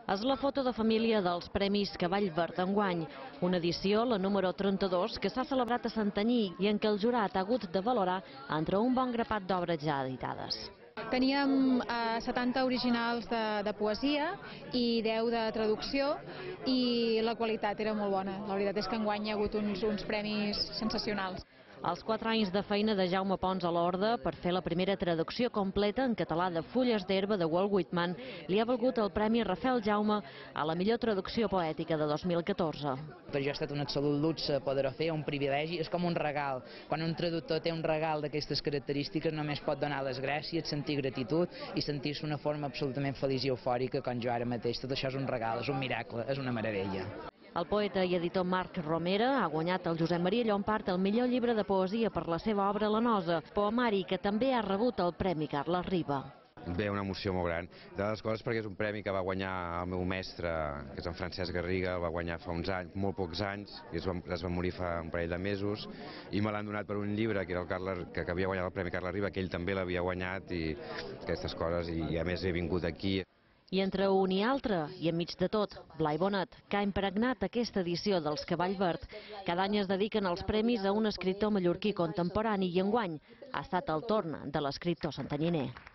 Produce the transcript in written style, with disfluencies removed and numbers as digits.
És la foto de família dels Premis Cavall Verd enguany, una edició, la número 32, que s'ha celebrat a Santanyí i en què el jurat ha hagut de valorar entre un bon grapat d'obres ja editades. Teníem 70 originals de poesia i 10 de traducció i la qualitat era molt bona. La veritat és que enguany hi ha hagut uns premis sensacionals. Els 4 anys de feina de Jaume Pons a l'Horda per fer la primera traducció completa en català de Fulles d'herba de Walt Whitman li ha valgut el Premi Rafael Jaume a la millor traducció poètica de 2014. Per jo ha estat un absolut luxe poder-ho fer, un privilegi, és com un regal. Quan un traductor té un regal d'aquestes característiques només pot donar les gràcies, sentir gratitud i sentir-se d'una forma absolutament feliç i eufòrica com jo ara mateix. Tot això és un regal, és un miracle, és una meravella. El poeta i editor Marc Romera ha guanyat el Josep Maria Llompart el millor llibre de poesia per la seva obra La Nosa, poemari que també ha rebut el Premi Carles Riba. Ve una emoció molt gran, de les coses perquè és un premi que va guanyar el meu mestre, que és en Francesc Garriga, el va guanyar fa uns anys, molt pocs anys, i es va morir fa un parell de mesos, i me l'han donat per un llibre que era el Carles, que havia guanyat el Premi Carles Riba, que ell també l'havia guanyat, i aquestes coses, i a més he vingut aquí. I entre un i altre, i enmig de tot, Blai Bonet, que ha impregnat aquesta edició dels Cavall Verd. Cada any es dediquen els premis a un escriptor mallorquí contemporani i enguany ha estat el torn de l'escriptor santanyiner.